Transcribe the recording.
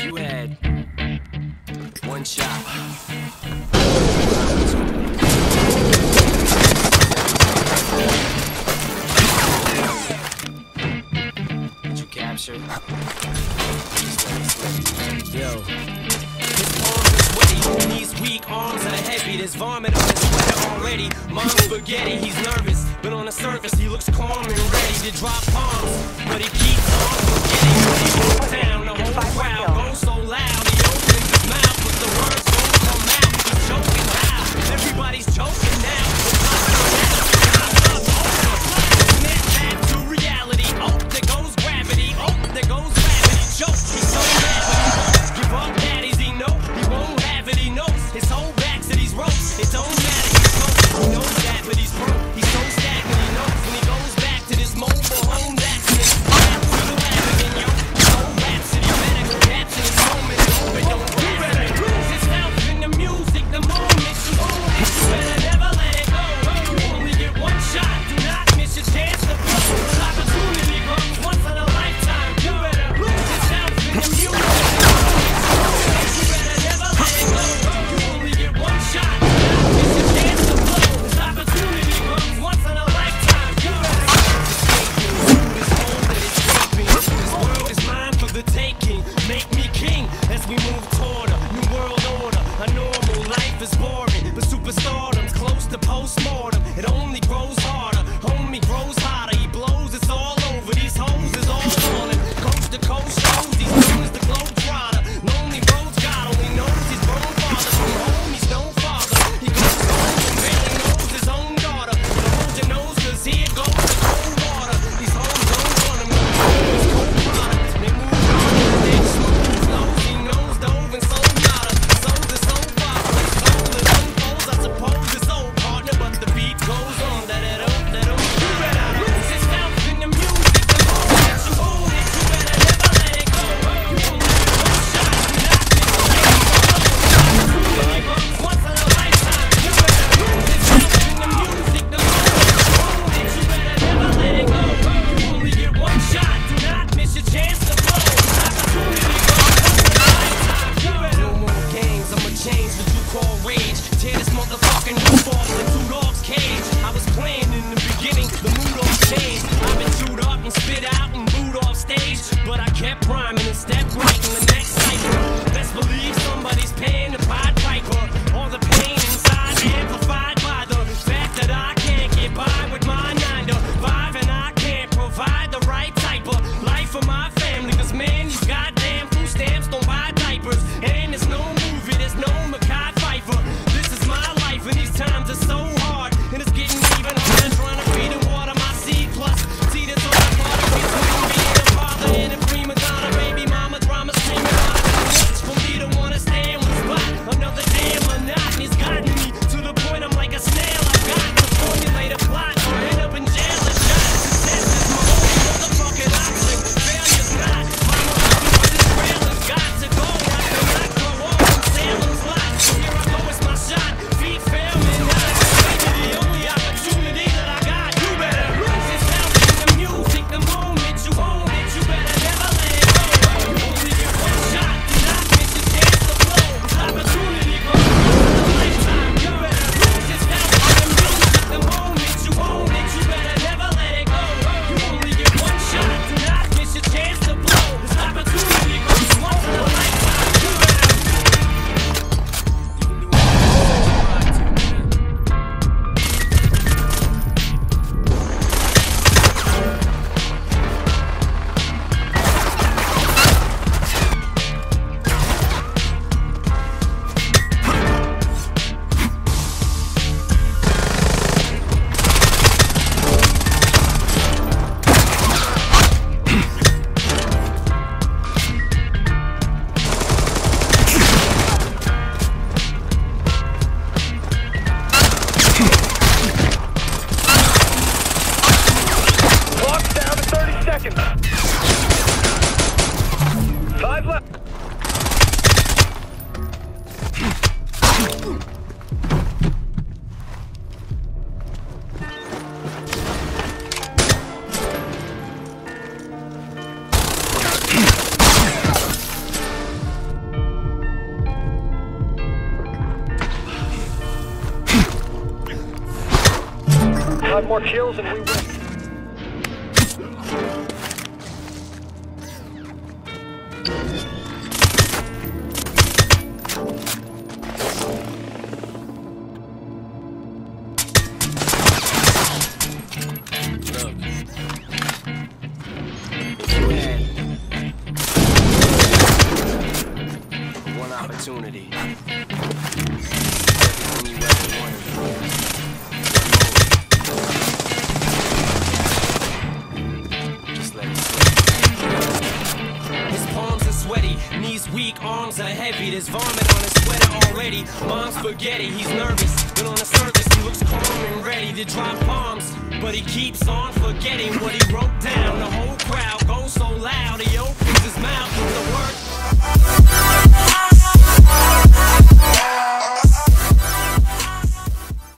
you had one shot, did you capture? Yo. His arms are sweaty, knees weak, arms are heavy. There's vomit on his sweater already. Mom's spaghetti, he's nervous, but on the surface he looks calm and ready to drop bombs. But he keeps on forgetting when he moves down. The whole crowd goes so loud. He opens his mouth, but the words don't come out. He's choking how? Everybody's choking now. Snap back to reality. Oh, there goes gravity. Oh, there goes gravity. Choke. He's so mad, but he won't give up. Daddies, he know he won't have it. He knows his whole back to these ropes. It don't matter. He's broke. He knows that, but he's broke. He's so stagnant. He knows when he goes back to this mobile home accident. Back to the wagon, yo. His whole rhapsody. Medical caps in his moment. But don't lose himself in the music. The moment you own it, you better never let it go. You only get one shot. Do not miss your chance to blow. Opportunity comes once in a lifetime. You better lose yourself in the music. You better never let it go. You only get one shot. Do not miss your chance to blow. Opportunity comes once in a lifetime. You better this world is mine for the taking. Make me king as we move toward a new world order. A normal life is boring, but superstardom's close to postmortem. It only grows harder, homie grows hotter. He blows, it's all over. These hoes is all on him. Coast to coast shows, he's known as the globe trotter. Lonely roads, God only knows his grown father. From home, he's no father. He goes home and barely knows his own daughter. But hold your nose, cause here goes the cold water. These hoes don't want him, his cold product. They move on, they smooth, nosy, nose dove, and soul nada. Souls are so far, soul it unfolds. I suppose it's old partner, but the beat goes on. That you better lose yourself in the music. The moment you own it, you better never let it go. You only get one shot, do not miss it. Opportunity comes once in a lifetime. You better lose yourself in the music. The moment you own it, you better never let it go. You only get one shot, do not miss your chance to blow. Opportunity comes once in a lifetime. You better no more games, I'ma change what you call rage. Tear this motherfucking roof off the two dogs' cage. I was playing in the beginning, the mood all changed. I've been chewed up and spit out and booed off stage, but I kept rhyming and stepped right in the next cycle. Best believe somebody's paying the Pied Piper. All the pain inside amplified by the fact that I can't get by with my 9 to 5, and I can't provide the right type of life for my family. Cause man, these goddamn food stamps don't buy diapers, and there's no movie, there's no Mackay Pfeiffer. This is my life, and these times are so hard, and it's getting even harder trying to feed and water my seed. Plus, see, there's all the party between being a father and a prima donna. Baby mama drama screaming out of for me to wanna stay in one spot. Another damn monotony's gotten me to the point I'm like a snail. I've got to formulate a plot or end up in jail and shot. Success is my only motherfucking option. Failure's not. My motherfucker, this trail has got to go. I cannot grow old from Salem's lot. So here I go, it's my shot. Feet fail me not. Maybe the only opportunity that I got. You better lose yourself in the music. The moment you own it, you better never let it go. You only get one shot. Do not miss your chance to blow. Opportunity goes once in a lifetime. You better lose yourself in the music. The moment you own it, you better never let it go. You only get one shot. Do not miss your chance to blow. This opportunity goes once in a lifetime. You better. You can do Clock's down to 30 seconds. 5 left. 1 more kills and we win. Opportunity. Everything you ever wanted. Just let it slip. His palms are sweaty, knees weak, arms are heavy. There's vomit on his sweater already. Mom's spaghetti, he's nervous, but on the surface he looks calm and ready to drop bombs. But he keeps on forgetting what he wrote down.